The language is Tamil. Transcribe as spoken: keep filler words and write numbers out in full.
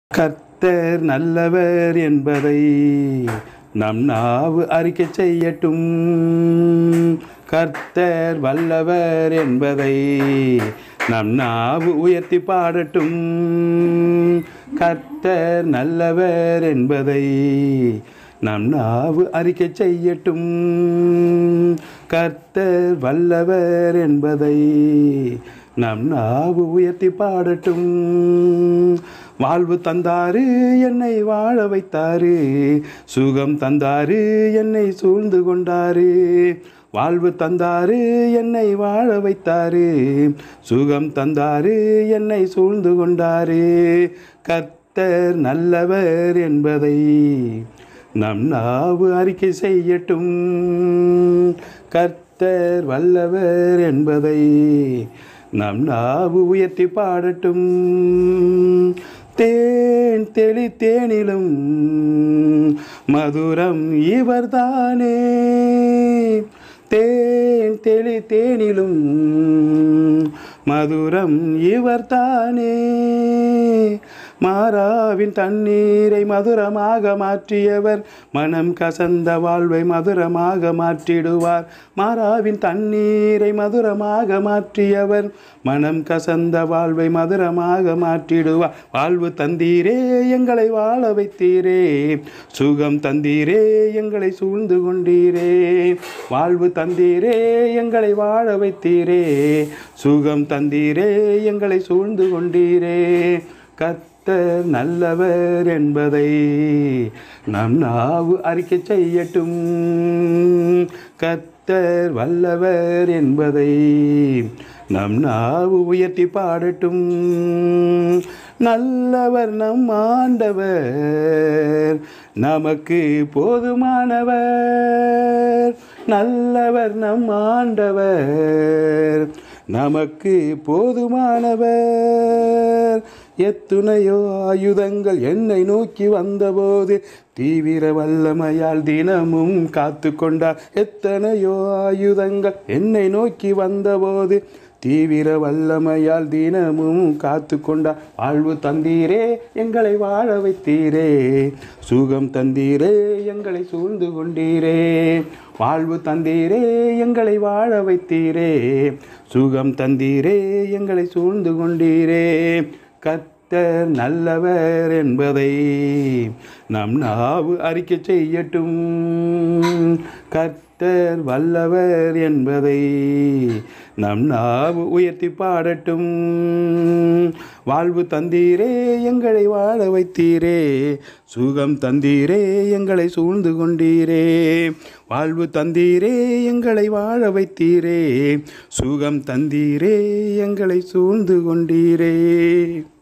கர்த்தர் நல்லவர் என்பதை நம் நாவு அறிக்கை செய்யட்டும். கர்த்தர் வல்லவர் என்பதை நம் நாவு உயர்த்தி பாடட்டும். கர்த்தர் நல்லவர் என்பதை நம் நாவு அறிக்கை செய்யட்டும். கர்த்தர் வல்லவர் என்பதை நம் நாவு உயர்த்தி பாடட்டும். வாழ்வு தந்தாரு, என்னை வாழ வைத்தாரு, சுகம் தந்தாரு, என்னை சூழ்ந்து கொண்டாரு. வாழ்வு தந்தாரு, என்னை வாழ வைத்தாரு, சுகம் தந்தாரு, என்னை சூழ்ந்து கொண்டாரு. கர்த்தர் நல்லவர் என்பதை நம் நாவு அறிக்கை செய்யட்டும். கர்த்தர் வல்லவர் என்பதை நம் நாவு உயர்த்தி பாடட்டும். தேன் தெளி தேனிலும் மதுரம் இவர்தானே. தேன் தெளி தேனிலும் மதுரம் இவர்தானே. மாறாவின் தண்ணீரை மதுரமாக மாற்றியவர் மனம் கசந்த வாழ்வை மதுரமாக மாற்றிடுவார். மாறாவின் தண்ணீரை மதுரமாக மாற்றியவர் மனம் கசந்த வாழ்வை மதுரமாக மாற்றிடுவார். வாழ்வு தந்தீரே, எங்களை வாழ வைத்தீரே, சுகம் தந்தீரே, எங்களை சூழ்ந்து கொண்டீரே. வாழ்வு தந்தீரே, எங்களை வாழ வைத்தீரே, சுகம் தந்தீரே, எங்களை சூழ்ந்து கொண்டீரே. கர்த்தர் நல்லவர் என்பதை நம் நாவு அறிக்கை செய்யட்டும். கர்த்தர் வல்லவர் என்பதை நம் நாவு உயர்த்தி பாடட்டும். நல்லவர் நம் ஆண்டவர், நமக்கு போதுமானவர். நல்லவர் நம் ஆண்டவர், நமக்கு போதுமானவர். எத்துணையோ ஆயுதங்கள் என்னை நோக்கி வந்தபோது தீவிர வல்லமையால் தினமும் காத்து கொண்டார். எத்தனையோ ஆயுதங்கள் என்னை நோக்கி வந்தபோது தீவிர வல்லமையால் தினமும் காத்து கொண்டார். வாழ்வு தந்தீரே, எங்களை வாழ வைத்தீரே, சுகம் தந்தீரே, எங்களை சூழ்ந்து கொண்டீரே. வாழ்வு தந்தீரே, எங்களை வாழ வைத்தீரே, சுகம் தந்தீரே, எங்களை சூழ்ந்து கொண்டீரே. கர்த்தர் நல்லவர் என்பதை நம் நாவு அறிக்கை செய்யட்டும். கர்த்தர் வல்லவர் என்பதை நம் நாவு உயர்த்தி பாடட்டும். வாழ்வு தந்தீரே, எங்களை வாழ வைத்தீரே, சுகம் தந்தீரே, எங்களை சூழ்ந்து கொண்டீரே. வாழ்வு தந்தீரே, எங்களை வாழ வைத்தீரே, சுகம் தந்தீரே, எங்களை சூழ்ந்து கொண்டீரே.